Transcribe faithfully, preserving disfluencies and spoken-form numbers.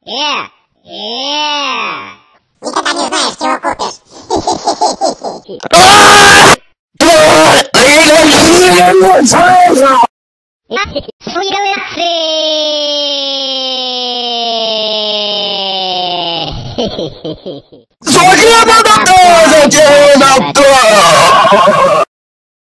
Yeah! Yeah! Никогда не знаешь, чего купишь. Зачем это? Зачем это?